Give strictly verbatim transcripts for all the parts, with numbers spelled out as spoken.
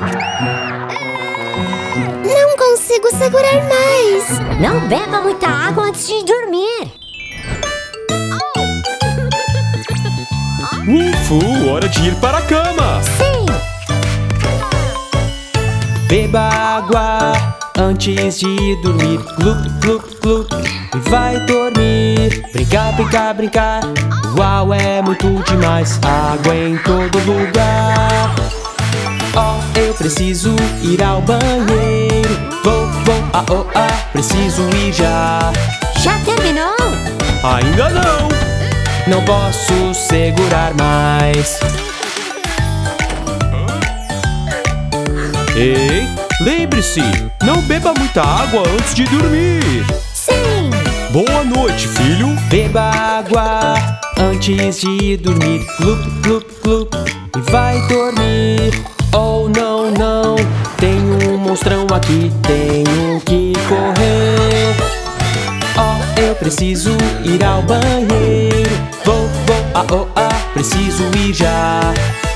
Não consigo segurar mais. Não beba muita água antes de dormir. Wolfoo, hora de ir para a cama. Sim. Beba água antes de dormir. Glup, glup, glup. E vai dormir. Brincar, brincar, brincar. Uau, é muito demais. Água em todo lugar. Oh, eu preciso ir ao banheiro. Vou, vou, ah, oh, ah. Preciso ir já. Já terminou? Ainda não. Não posso segurar mais. Ei, lembre-se, não beba muita água antes de dormir. Sim. Boa noite, filho. Beba água antes de dormir. Glup, glup, glup. E vai dormir. Oh, não, não. Tem um monstrão aqui. Tenho que correr. Oh, eu preciso ir ao banheiro. Vou, vou, ah, oh, ah. Preciso ir já.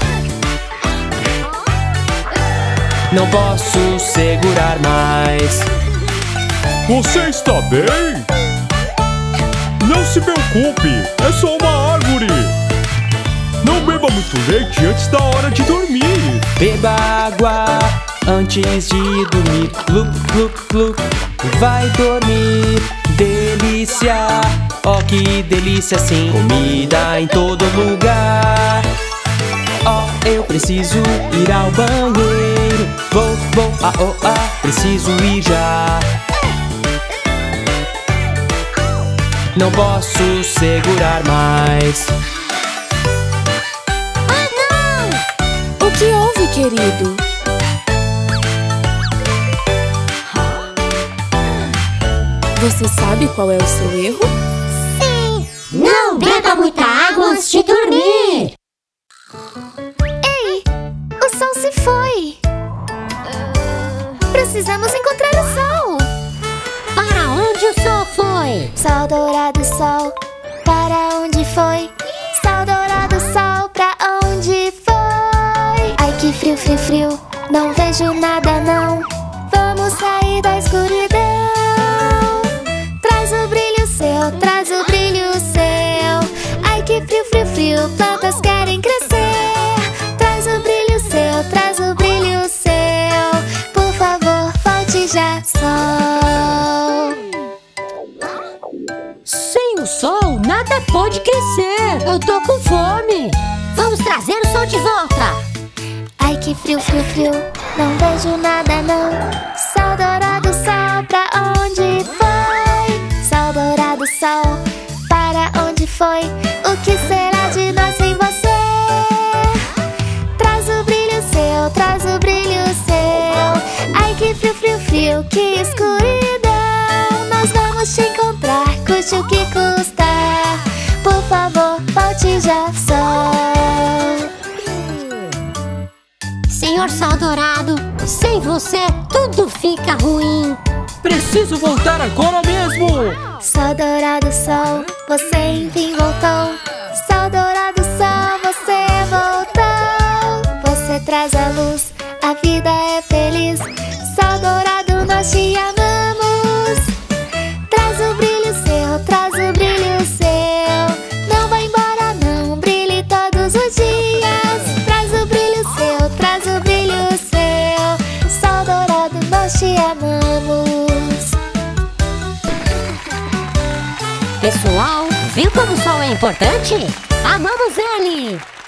Não posso segurar mais. Você está bem? Não se preocupe, é só uma árvore. Não beba muito leite antes da hora de dormir. Beba água antes de dormir. Glup, glup, glup. E vai dormir. Delícia, oh que delícia sim. Comida em todo lugar. Oh, eu preciso ir ao banheiro. Vou, vou, ah, oh, ah. Preciso ir já. Não posso segurar mais. O que houve, querido? Você sabe qual é o seu erro? Sim. Não beba muita água antes de dormir. Ei, o sol se foi. Precisamos encontrar o sol. Para onde o sol foi? Sol dourado, sol, para onde foi? Sol dourado, sol, pra onde foi? Ai que frio, frio, frio, não vejo nada não. Vamos sair da escuridão. Traz o brilho seu, traz o brilho seu. Ai que frio, frio, frio, plantas querem crescer. Traz o brilho seu, traz o brilho seu. Por favor, volte já, sol. Sem o sol, nada pode crescer. Eu tô com fome. Vamos trazer o sol de volta. Ai que frio, frio, frio, não vejo nada não. Sol dourado, sol, pra onde foi? Sol dourado, sol, para onde foi? O que será de nós sem você? Traz o brilho seu, traz o brilho seu. Ai que frio, frio, frio, que escuridão. Nós vamos te encontrar, custe o que custar. Por favor, volte já, sol. Senhor Sol Dourado, sem você tudo fica ruim. Preciso voltar agora mesmo. Sol dourado, sol, você enfim voltou. Sol dourado, sol, você voltou. Você traz a luz, a vida é feliz. Sol dourado, nós te amamos. Traz o brilho seu, traz o brilho seu. Não vai embora não, brilhe todos os dias. Traz o brilho seu, traz o brilho seu. Sol dourado, nós te amamos. Pessoal, viu como o sol é importante? Amamos ele!